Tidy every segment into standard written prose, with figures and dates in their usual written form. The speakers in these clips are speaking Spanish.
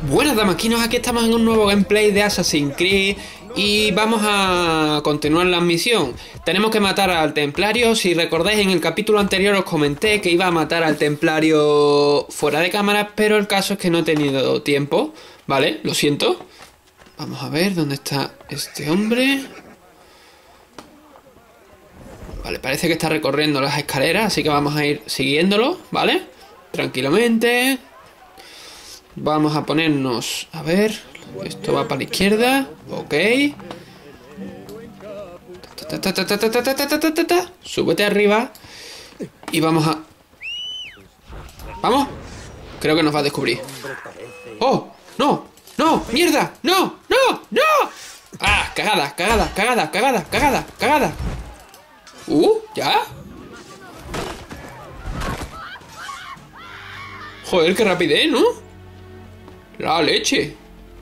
Buenas damaquinos, aquí estamos en un nuevo gameplay de Assassin's Creed y vamos a continuar la misión. Tenemos que matar al templario. Si recordáis, en el capítulo anterior os comenté que iba a matar al templario fuera de cámara, pero el caso es que no he tenido tiempo, ¿vale? Lo siento. Vamos a ver dónde está este hombre. Vale, parece que está recorriendo las escaleras, así que vamos a ir siguiéndolo, ¿vale? Tranquilamente. Vamos a ponernos... A ver... Esto va para la izquierda. Ok. Súbete arriba. Y vamos a... ¿Vamos? Creo que nos va a descubrir. ¡Oh! ¡No! ¡No! ¡Mierda! ¡No! ¡No! ¡No! ¡Ah! Cagada, cagada, cagada, cagada, cagada, cagada. ¿Ya? Joder, qué rapidez, ¿no? La leche.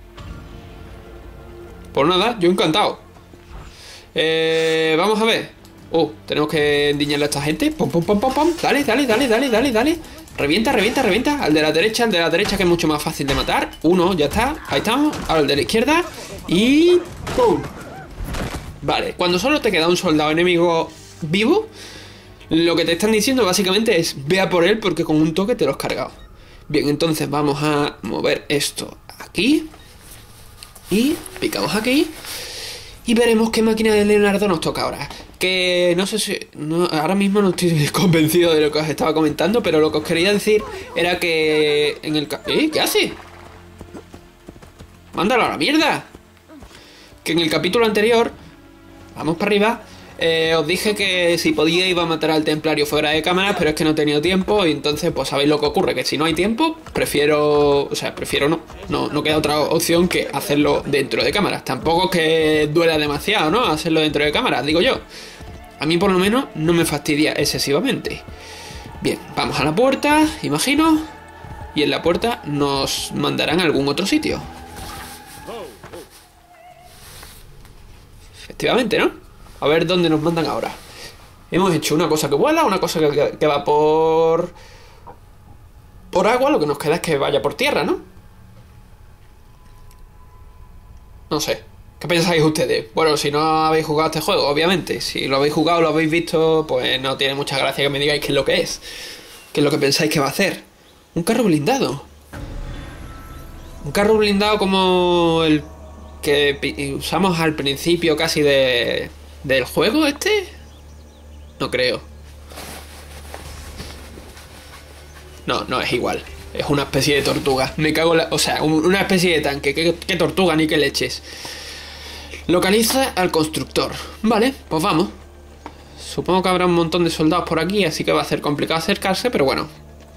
Pues nada, yo encantado. Vamos a ver. Tenemos que endiñarle a esta gente. Pom, pom, pom, pom, pom. Dale, dale, dale, dale, dale, dale. Revienta, revienta, revienta. Al de la derecha, que es mucho más fácil de matar. Uno, ya está. Ahí estamos. Ahora el de la izquierda. Y... ¡pum! Vale, cuando solo te queda un soldado enemigo vivo, lo que te están diciendo básicamente es: ve a por él porque con un toque te lo has cargado. Bien, entonces vamos a mover esto aquí. Y picamos aquí. Y veremos qué máquina de Leonardo nos toca ahora. Que no sé si... ahora mismo no estoy convencido de lo que os estaba comentando, pero lo que os quería decir era que... en el... ¿Qué hace? ¡Mándalo a la mierda! Que en el capítulo anterior... Vamos para arriba... os dije que si podía iba a matar al templario fuera de cámara, pero es que no he tenido tiempo. Y entonces pues sabéis lo que ocurre, que si no hay tiempo prefiero no queda otra opción que hacerlo dentro de cámaras. Tampoco es que duela demasiado, ¿no? Hacerlo dentro de cámaras, digo yo. A mí por lo menos no me fastidia excesivamente. Bien, vamos a la puerta, imagino. Y en la puerta nos mandarán a algún otro sitio. Efectivamente, ¿no? A ver dónde nos mandan ahora. Hemos hecho una cosa que vuela, una cosa que va por agua. Lo que nos queda es que vaya por tierra, ¿no? No sé. ¿Qué pensáis ustedes? Bueno, si no habéis jugado este juego, obviamente. Si lo habéis jugado, lo habéis visto, pues no tiene mucha gracia que me digáis qué es lo que es. ¿Qué es lo que pensáis que va a hacer? Un carro blindado. Un carro blindado como el que usamos al principio casi del juego este. No creo. No es igual. Es una especie de tortuga. Me cago en la... O sea, una especie de tanque. ¿Qué tortuga ni qué leches? Localiza al constructor. Vale, pues vamos. Supongo que habrá un montón de soldados por aquí, así que va a ser complicado acercarse, pero bueno.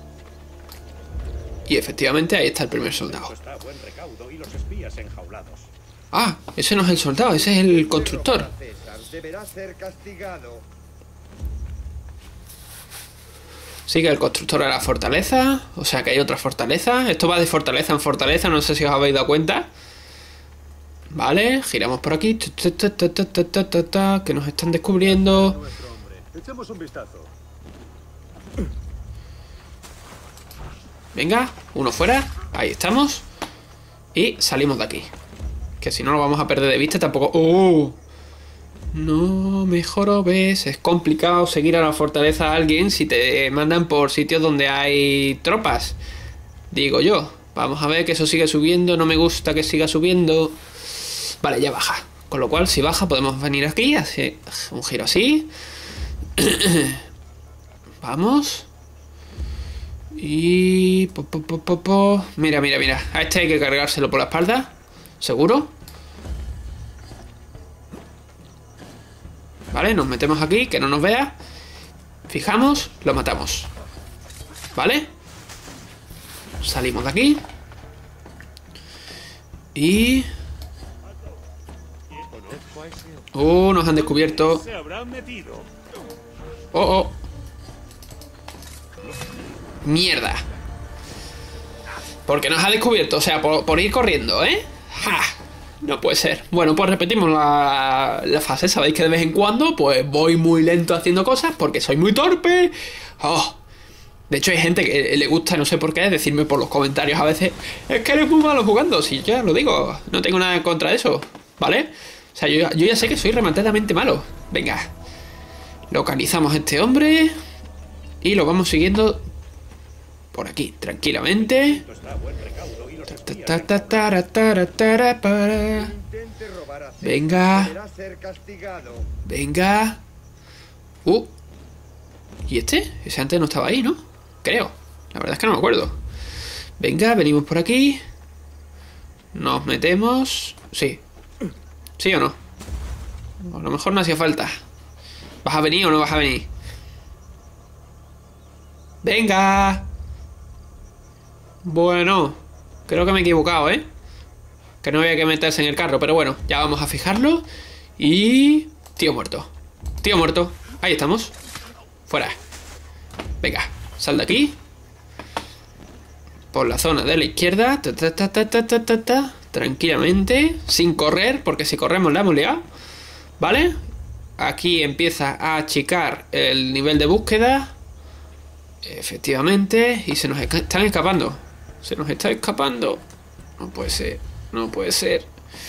Y efectivamente ahí está el primer soldado. Ah, ese no es el soldado, ese es el constructor. Deberá ser castigado. Sigue el constructor a la fortaleza. O sea que hay otra fortaleza. Esto va de fortaleza en fortaleza. No sé si os habéis dado cuenta. Vale, giramos por aquí. Que nos están descubriendo. Echemos un vistazo. Venga, uno fuera. Ahí estamos. Y salimos de aquí. Que si no lo vamos a perder de vista tampoco. ¡Oh! No, mejor ves. Es complicado seguir a la fortaleza a alguien si te mandan por sitios donde hay tropas. Digo yo. Vamos a ver que eso sigue subiendo. No me gusta que siga subiendo. Vale, ya baja. Con lo cual, si baja, podemos venir aquí. Hacer un giro así. Vamos. Y... Mira, mira, mira. A este hay que cargárselo por la espalda. ¿Seguro? Vale, nos metemos aquí, que no nos vea. Fijamos, lo matamos. ¿Vale? Salimos de aquí. Y... nos han descubierto. Oh. Mierda. Porque nos ha descubierto, o sea, por ir corriendo, ¿eh? ¡Ja! No puede ser. Bueno, pues repetimos la fase. Sabéis que de vez en cuando pues voy muy lento haciendo cosas porque soy muy torpe. De hecho hay gente que le gusta, no sé por qué, decirme por los comentarios a veces: es que eres muy malo jugando. Si ya lo digo, no tengo nada en contra de eso, ¿vale? O sea, yo ya sé que soy rematadamente malo. Venga, localizamos a este hombre y lo vamos siguiendo por aquí, tranquilamente. Intente robar a Zed. Venga. Deberá ser castigado. Venga. ¿Y este? Ese antes no estaba ahí, ¿no? Creo. La verdad es que no me acuerdo. Venga, venimos por aquí. Nos metemos. Sí. ¿Sí o no? A lo mejor no hacía falta. ¿Vas a venir o no vas a venir? ¡Venga! Bueno, creo que me he equivocado, ¿eh? Que no había que meterse en el carro, pero bueno, ya vamos a fijarlo. Y... tío muerto. Tío muerto. Ahí estamos. Fuera. Venga, sal de aquí. Por la zona de la izquierda. Tranquilamente. Sin correr, porque si corremos la hemos liado. ¿Vale? Aquí empieza a achicar el nivel de búsqueda. Efectivamente. Y se nos están escapando. Se nos está escapando. No puede ser. No puede ser.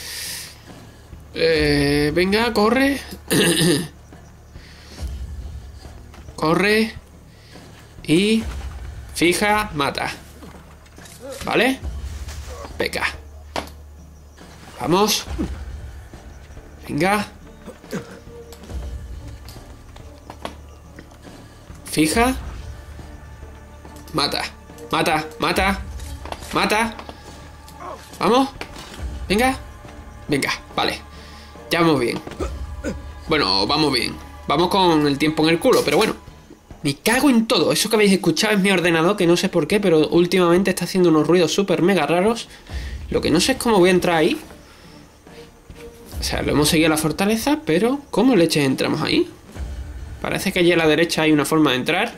Venga, corre. Corre. Y... fija, mata. ¿Vale? Venga. Vamos. Venga. Fija. Mata. Mata. Mata. Mata. Vamos. Venga. Venga. Vale. Ya vamos bien. Bueno, vamos bien. Vamos con el tiempo en el culo, pero bueno. Me cago en todo. Eso que habéis escuchado es mi ordenador, que no sé por qué, pero últimamente está haciendo unos ruidos súper mega raros. Lo que no sé es cómo voy a entrar ahí. O sea, lo hemos seguido a la fortaleza, pero ¿cómo leches entramos ahí? Parece que allí a la derecha hay una forma de entrar.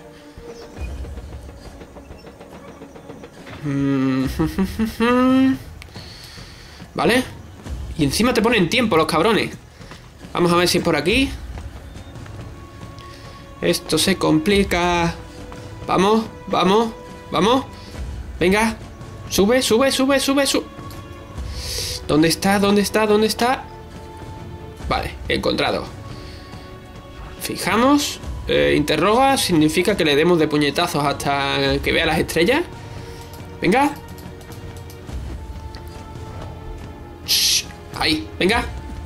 Vale. Y encima te ponen tiempo los cabrones. Vamos a ver si es por aquí. Esto se complica. Vamos, vamos, vamos. Venga. Sube, sube, sube, sube, sube. ¿Dónde está? ¿Dónde está? ¿Dónde está? Vale, encontrado. Fijamos. Interroga significa que le demos de puñetazos hasta que vea las estrellas. Venga. Shh, ahí, venga.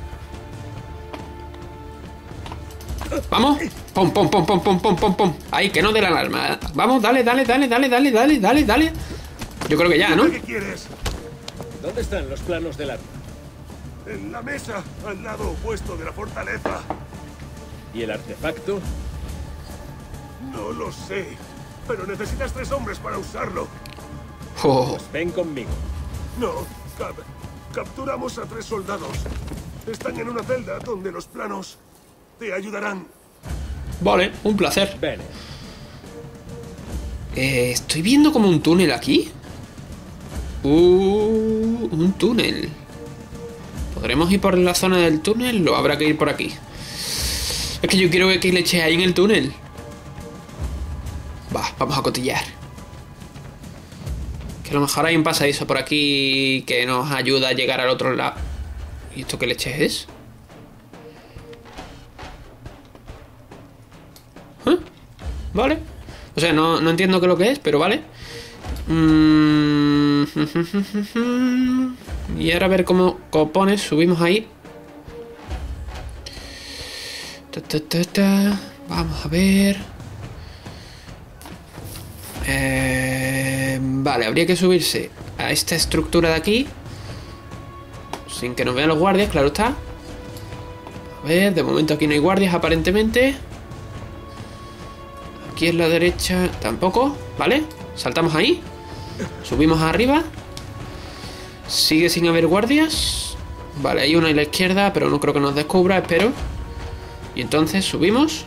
Vamos. Pum, pum, pum, pum, pum, pum, pum, pum. Ahí, que no dé la alarma. Vamos, dale, dale, dale, dale, dale, dale, dale, dale. Yo creo que ya, ¿no? ¿Qué quieres? ¿Dónde están los planos del arma? En la mesa, al lado opuesto de la fortaleza. ¿Y el artefacto? No lo sé, pero necesitas 3 hombres para usarlo. Oh, Pues ven conmigo. No, capturamos a 3 soldados. Están en una celda donde los planos te ayudarán. vale, un placer. Ven. Estoy viendo como un túnel aquí. Un túnel. ¿Podremos ir por la zona del túnel o habrá que ir por aquí? Es que yo quiero ver qué leche hay en el túnel. Va, vamos a cotillar. Que a lo mejor hay un pasadizo por aquí que nos ayuda a llegar al otro lado. ¿Y esto qué leche es? ¿Eh? Vale. O sea, no entiendo qué es lo que es, pero vale. Y ahora a ver cómo copones. Subimos ahí. Vamos a ver. Vale, habría que subirse a esta estructura de aquí sin que nos vean los guardias, claro está. A ver, de momento aquí no hay guardias aparentemente. Aquí en la derecha tampoco, ¿vale? Saltamos ahí. Subimos arriba. Sigue sin haber guardias. Vale, hay uno en la izquierda, pero no creo que nos descubra, espero. Y entonces subimos.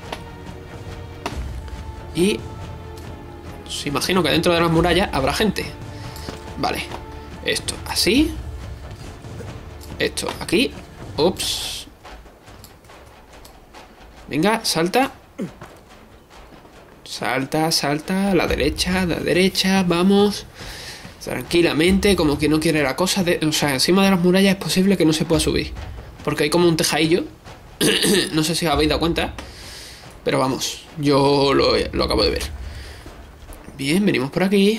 Y... pues imagino que dentro de las murallas habrá gente. Vale. Esto así. Esto aquí. Ups. Venga, salta. Salta, salta, a la derecha, vamos. Tranquilamente, como que no quiere la cosa. O sea, encima de las murallas es posible que no se pueda subir. Porque hay como un tejadillo. No sé si os habéis dado cuenta. Pero vamos, yo lo acabo de ver. Bien, venimos por aquí.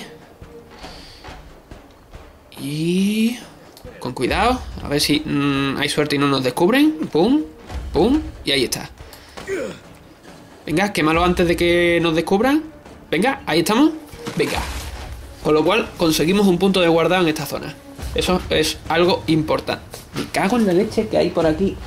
Y... con cuidado. A ver si hay suerte y no nos descubren. Pum, pum. Y ahí está. Venga, quémalo antes de que nos descubran. Venga, ahí estamos. Venga. Con lo cual conseguimos un punto de guardado en esta zona. Eso es algo importante. Me cago en la leche que hay por aquí.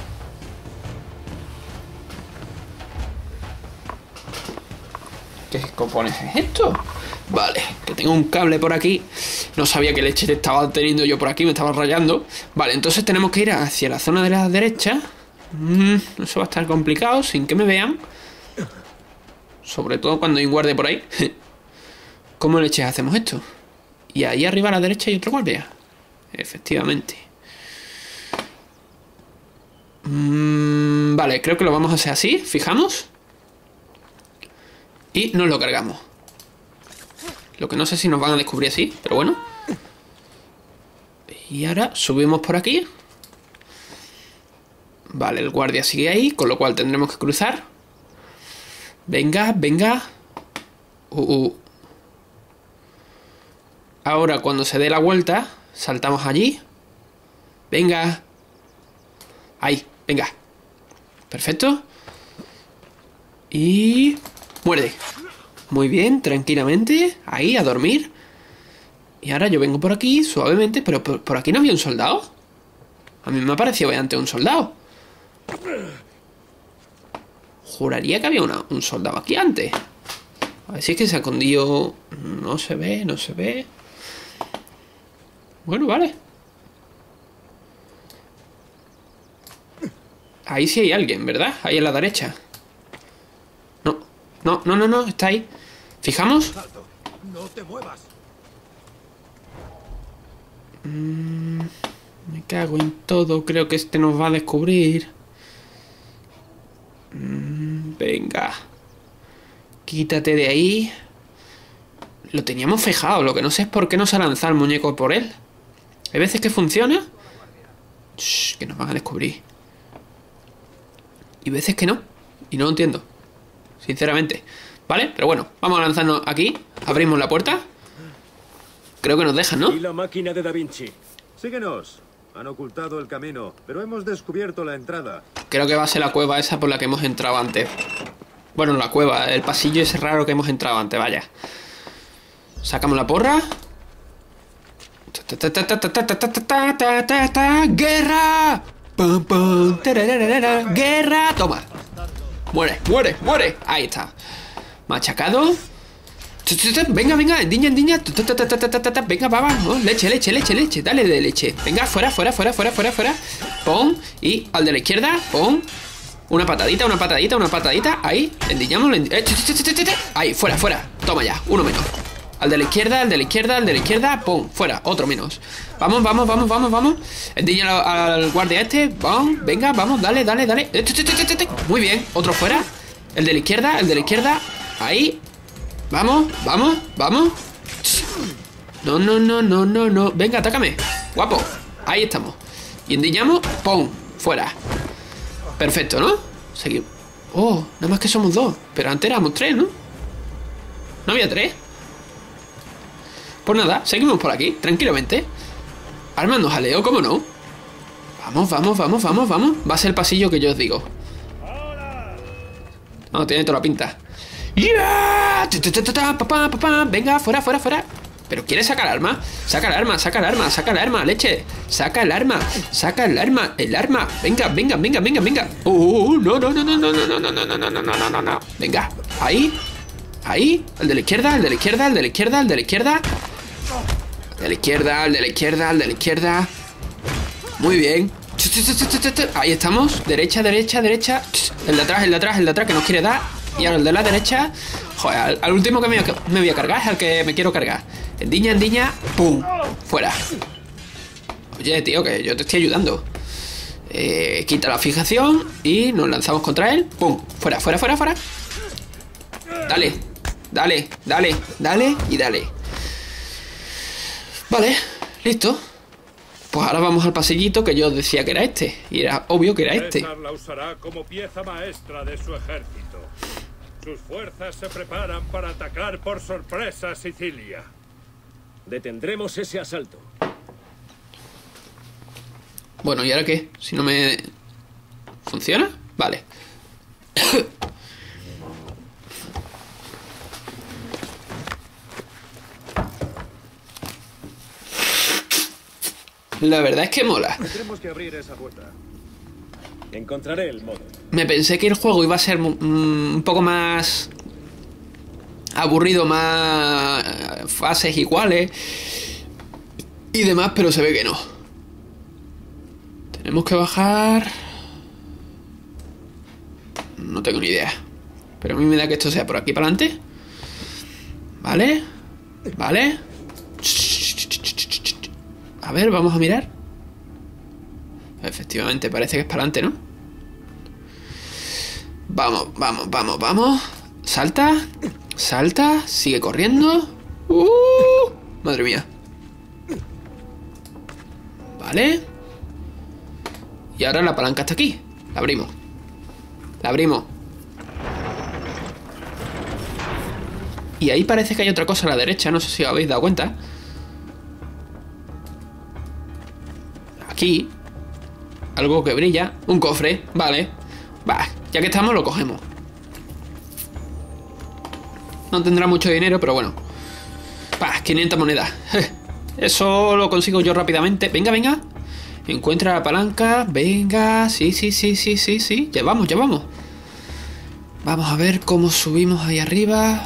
¿Qué cojones es esto? Vale, que tengo un cable por aquí. No sabía qué leche estaba teniendo yo por aquí, me estaba rayando. Vale, entonces tenemos que ir hacia la zona de la derecha. Eso va a estar complicado, sin que me vean. Sobre todo cuando hay un guardia por ahí. ¿Cómo leches hacemos esto? Y ahí arriba a la derecha hay otro guardia. Efectivamente. Vale, creo que lo vamos a hacer así. Fijamos. Y nos lo cargamos. Lo que no sé si nos van a descubrir así, pero bueno. Y ahora subimos por aquí. Vale, el guardia sigue ahí, con lo cual tendremos que cruzar. Venga, venga. Ahora cuando se dé la vuelta, saltamos allí. Venga. Ahí, venga. Perfecto. Y... muerde. Muy bien, tranquilamente. Ahí, a dormir. Y ahora yo vengo por aquí suavemente. Pero por aquí no había un soldado. A mí me ha parecido antes un soldado. Juraría que había un soldado aquí antes. A ver si es que se ha escondido. No se ve, no se ve. Bueno, vale. Ahí sí hay alguien, ¿verdad? Ahí a la derecha. No, está ahí. ¿Fijamos? No te muevas. Me cago en todo. Creo que este nos va a descubrir. Venga. Quítate de ahí. Lo teníamos fijado. Lo que no sé es por qué no se ha lanzado el muñeco por él. Hay veces que funciona. Shh, que nos van a descubrir. Y veces que no. Y no lo entiendo. Sinceramente. ¿Vale? Pero bueno, vamos a lanzarnos aquí. Abrimos la puerta. Creo que nos dejan, ¿no? Y la máquina de Da Vinci. Síguenos. Han ocultado el camino, pero hemos descubierto la entrada. Creo que va a ser la cueva esa por la que hemos entrado antes. Bueno, la cueva, el pasillo ese raro que hemos entrado antes, vaya. Sacamos la porra. ¡Guerra! ¡Pum, pum! ¡Guerra! Toma. Muere, muere, muere. Ahí está. Machacado. Venga, venga, endiña. Venga, vamos. Leche. Dale de leche. Venga, fuera. Pon. Y al de la izquierda, pon. Una patadita. Ahí. Endiñamos. Ahí, fuera. Toma ya, uno menos. Al de la izquierda, pon. Fuera, otro menos. Vamos. Endiña al guardia este. Vamos, venga, vamos, dale. Muy bien, otro fuera. El de la izquierda. Ahí. Vamos. No. Venga, atácame. Guapo. Ahí estamos. Y endiñamos. ¡Pum! Fuera. Perfecto, ¿no? Seguimos. Oh, nada más que somos dos. Pero antes éramos tres, ¿no? ¿No había tres? Pues nada, seguimos por aquí, tranquilamente. Armando jaleo, ¿cómo no? Vamos. Va a ser el pasillo que yo os digo. No, tiene toda la pinta. ¡Yeah! Venga, fuera. ¿Pero quieres sacar arma? Saca el arma, leche. Saca el arma. El arma. Venga. No. Venga, ahí. El de la izquierda. El de la izquierda. Muy bien. Ahí estamos. Derecha. El de atrás que nos quiere dar. Y ahora el de la derecha. Joder, al último que me voy a cargar es al que me quiero cargar. Endiña. Pum. Fuera. Oye, tío, que yo te estoy ayudando. Quita la fijación y nos lanzamos contra él. Pum. Fuera. Dale. Dale, dale, dale y dale. Vale, listo. Pues ahora vamos al pasillito que yo os decía que era este. Y era obvio que era este. César la usará como pieza maestra de su ejército. Sus fuerzas se preparan para atacar por sorpresa Sicilia. Detendremos ese asalto. Bueno, ¿y ahora qué? Si no me... ¿Funciona? Vale. La verdad es que mola. Tendremos que abrir esa puerta. Encontraré el modo. Me pensé que el juego iba a ser un poco más aburrido, más fases iguales y demás, pero se ve que no. Tenemos que bajar... No tengo ni idea. Pero a mí me da que esto sea por aquí para adelante. Vale. Vale. A ver, vamos a mirar. Efectivamente, parece que es para adelante, ¿no? Vamos, vamos, vamos, vamos. Salta. Salta. Sigue corriendo. Madre mía. Vale. Y ahora la palanca está aquí. La abrimos. La abrimos. Y ahí parece que hay otra cosa a la derecha. No sé si os habéis dado cuenta. Aquí. Algo que brilla. Un cofre. Vale. Va. Ya que estamos lo cogemos. No tendrá mucho dinero, pero bueno. Va. 500 monedas. Eso lo consigo yo rápidamente. Venga, venga. Encuentra la palanca. Venga. Sí, sí, sí, sí, sí, sí. Ya vamos, ya vamos. Vamos a ver cómo subimos ahí arriba.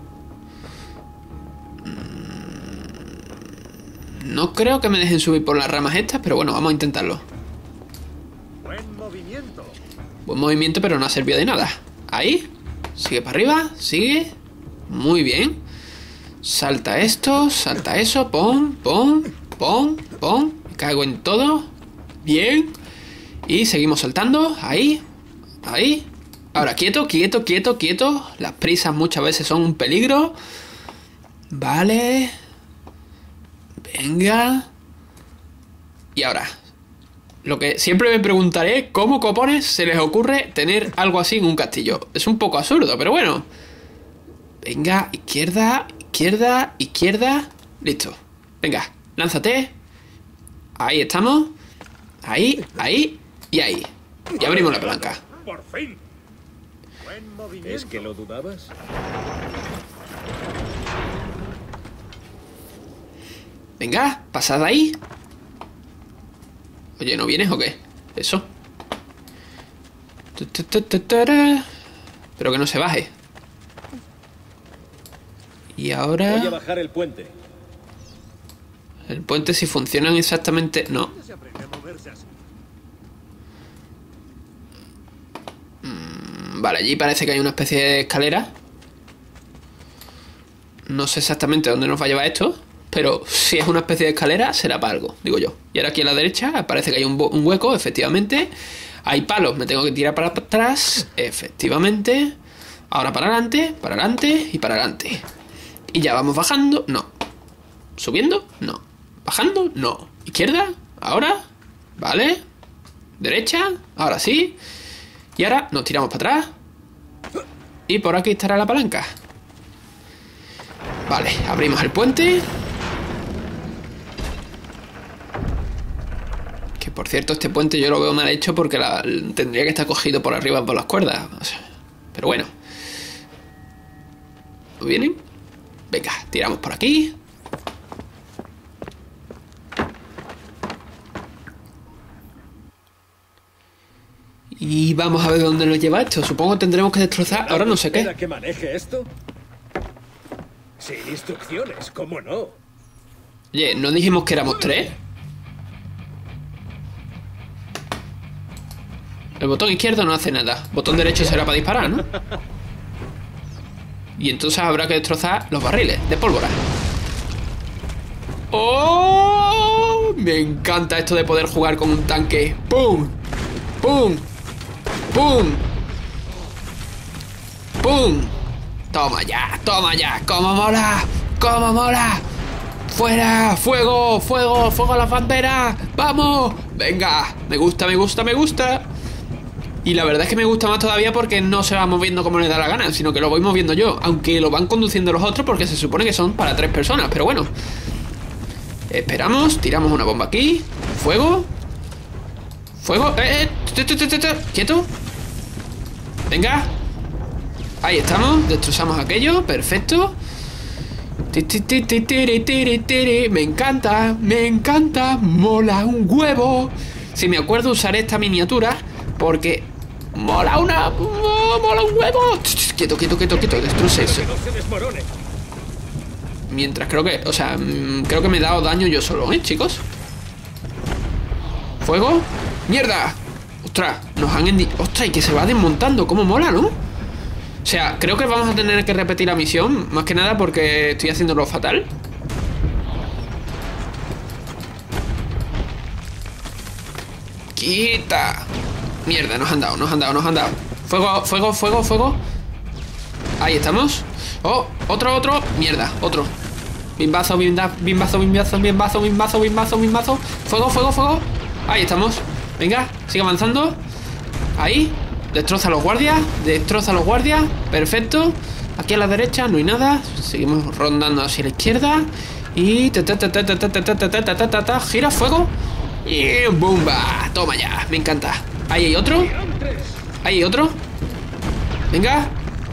No creo que me dejen subir por las ramas estas, pero bueno, vamos a intentarlo. Buen movimiento. Buen movimiento, pero no ha servido de nada. Ahí. Sigue para arriba. Sigue. Muy bien. Salta esto. Salta eso. Pon, pon, pon, pon. Me cago en todo. Bien. Y seguimos saltando. Ahí. Ahí. Ahora, quieto, quieto, quieto, quieto. Las prisas muchas veces son un peligro. Vale. Venga. Y ahora, lo que siempre me preguntaré, ¿cómo copones se les ocurre tener algo así en un castillo? Es un poco absurdo, pero bueno. Venga, izquierda, izquierda, izquierda. Listo. Venga, lánzate. Ahí estamos. Ahí, ahí y ahí. Y abrimos la palanca. ¡Por fin! Buen movimiento. ¿Es que lo dudabas? Venga, pasad ahí. Oye, ¿no vienes o qué? Eso. Pero que no se baje. Y ahora... Voy a bajar el puente. El puente, si funcionan exactamente... No. Se aprende a moverse así. Vale, allí parece que hay una especie de escalera. No sé exactamente dónde nos va a llevar esto, pero si es una especie de escalera, será para algo, digo yo. Y ahora aquí a la derecha parece que hay un hueco, efectivamente. Hay palos, me tengo que tirar para atrás, efectivamente. Ahora para adelante y para adelante. Y ya vamos bajando, no. Subiendo, no. Bajando, no. Izquierda, ahora, vale. Derecha, ahora sí. Y ahora nos tiramos para atrás. Y por aquí estará la palanca. Vale, abrimos el puente. Que por cierto, este puente yo lo veo mal hecho porque tendría que estar cogido por arriba por las cuerdas. O sea, pero bueno. ¿No vienen? Venga, tiramos por aquí. Y vamos a ver dónde nos lleva esto. Supongo que tendremos que destrozar. Ahora no sé qué. ¿Espera que maneje esto? Sin instrucciones, ¿cómo no? Oye, ¿no dijimos que éramos 3? El botón izquierdo no hace nada. Botón derecho será para disparar, ¿no? Y entonces habrá que destrozar los barriles de pólvora. ¡Oh! Me encanta esto de poder jugar con un tanque. ¡Pum! ¡Pum! ¡Pum! ¡Pum! Toma ya, cómo mola, cómo mola. Fuera, fuego, fuego, fuego a las banderas. Vamos, venga, me gusta, me gusta, me gusta. Y la verdad es que me gusta más todavía porque no se va moviendo como le da la gana, sino que lo voy moviendo yo, aunque lo van conduciendo los otros porque se supone que son para 3 personas, pero bueno. Esperamos, tiramos una bomba aquí. Fuego. Fuego, quieto. Venga. Ahí estamos, destrozamos aquello, perfecto. Me encanta, mola un huevo. Si me acuerdo usaré esta miniatura porque mola un huevo. Quieto, destroce eso. Que no se desmorone. Mientras creo que, o sea, creo que me he dado daño yo solo, chicos. Fuego. ¡Mierda! ¡Ostras! ¡Ostras! Y que se va desmontando. ¡Cómo mola!, ¿no? O sea, creo que vamos a tener que repetir la misión. Más que nada porque estoy haciéndolo fatal. ¡Quita! Mierda, nos han dado. Fuego. Ahí estamos. Oh, otro. Mierda, otro. Bimbazo. Fuego. Ahí estamos. Venga, sigue avanzando. Ahí. Destroza a los guardias. Perfecto. Aquí a la derecha no hay nada. Seguimos rondando hacia la izquierda. Y gira fuego. Y ¡bumba! Toma ya, me encanta. Ahí hay otro. Venga.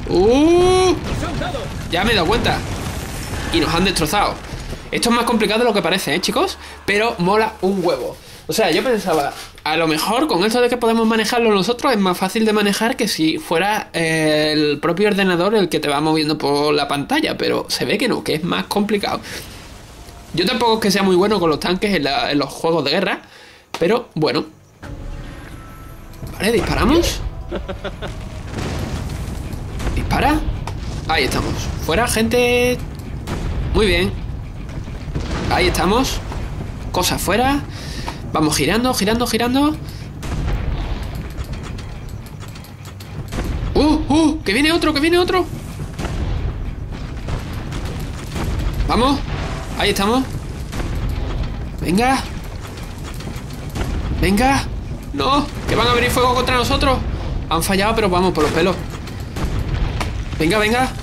Ya me he dado cuenta. Y nos han destrozado. Esto es más complicado de lo que parece, chicos. Pero mola un huevo. O sea, yo pensaba, a lo mejor con esto de que podemos manejarlo nosotros es más fácil de manejar que si fuera el propio ordenador el que te va moviendo por la pantalla. Pero se ve que no, que es más complicado. Yo tampoco es que sea muy bueno con los tanques en los juegos de guerra. Pero bueno. Vale, disparamos. Dispara. Ahí estamos. Fuera, gente. Muy bien. Ahí estamos. Cosa fuera. Vamos girando. Que viene otro. Vamos. Ahí estamos. Venga. No, que van a abrir fuego contra nosotros. Han fallado, pero vamos por los pelos. Venga.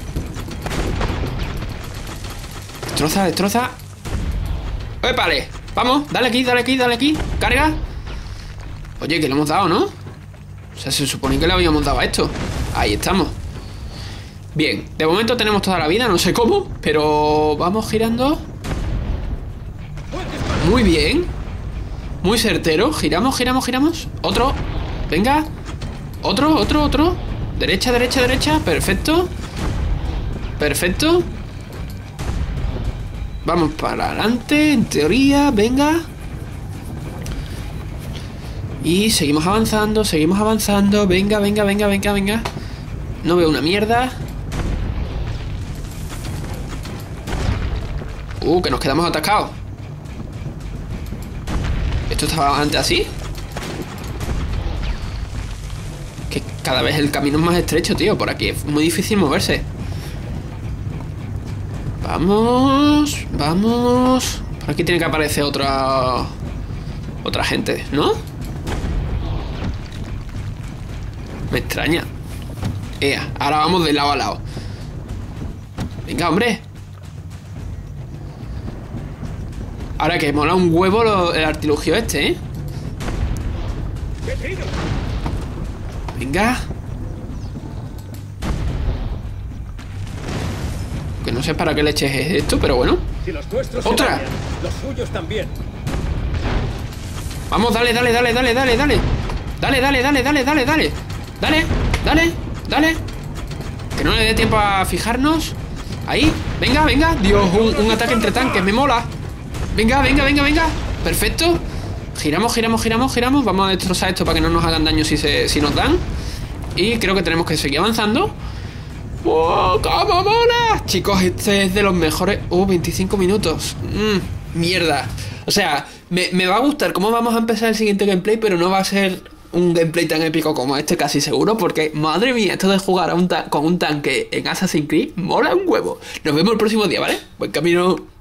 Destroza. ¡Épale! Vamos, dale aquí. Carga. Oye, que le hemos dado, ¿no? O sea, se supone que le habíamos dado a esto. Ahí estamos. Bien, de momento tenemos toda la vida, no sé cómo, pero vamos girando. Muy bien. Muy certero. Giramos. Otro. Venga. Otro. Derecha. Perfecto. Vamos para adelante, en teoría. Venga. Y seguimos avanzando. Venga. No veo una mierda. Que nos quedamos atascados. ¿Esto estaba antes así? Que cada vez el camino es más estrecho, tío. Por aquí es muy difícil moverse. Vamos. Por aquí tiene que aparecer otra gente, ¿no? Me extraña. Ahora vamos de lado a lado. Venga, hombre. Ahora que mola un huevo el artilugio este, Venga. Que no sé para qué leches es esto, pero bueno. Si los nuestros ¡otra! se dañan, los suyos también. Vamos, dale. Dale. Que no le dé tiempo a fijarnos. Ahí, venga. Dios, un ataque entre tanques, me mola. Venga. Perfecto. Giramos. Vamos a destrozar esto para que no nos hagan daño si nos dan. Y creo que tenemos que seguir avanzando. ¡Wow! ¡Cómo mola! Chicos, este es de los mejores. 25 minutos. Mierda. O sea, me va a gustar cómo vamos a empezar el siguiente gameplay, pero no va a ser un gameplay tan épico como este, casi seguro, porque madre mía, esto de jugar con un tanque en Assassin's Creed mola un huevo. Nos vemos el próximo día, ¿vale? Buen camino.